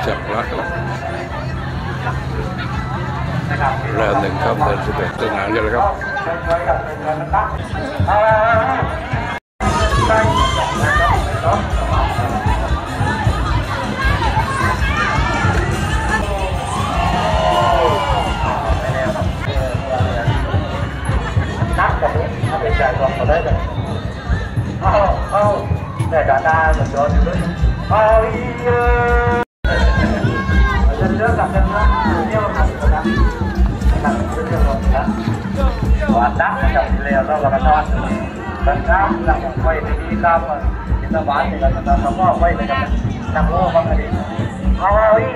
จับละเรือ1ครับเดิน11ต้นหางกันเลยครับนับกันนี้ถ้าเป็นใจรวมก็ได้เลยเอาแต่การได้เหมือนโดนอยู่ด้วยเอาอีจะเลือกกับเรื่องเที่ยวกันนะนะครับเรื่องรถนะวันนักกับเรือเราก็นอนบรรทัดหลังไฟดีๆครับที่ตะวันนี่ก็จะทำว่าไฟเลยครับนั่งโอ้ฟังกันดิเอาอี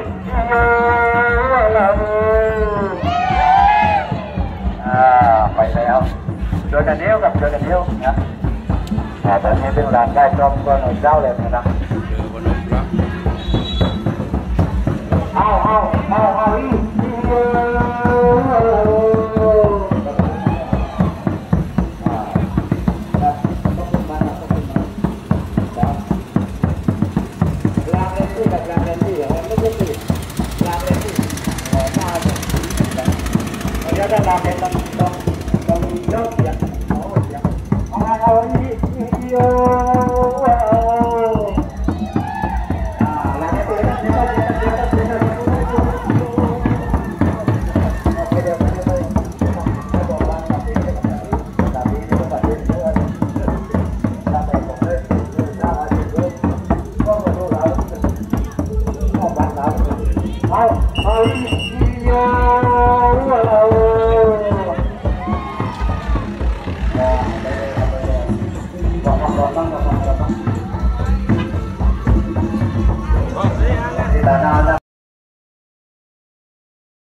ไปแล้วโดยกันเดียวกับโดยกันเดียวนะตอนนี้เป็นร้านได้ชมก็หน่อยเจ้าเลยนะครับเอาอี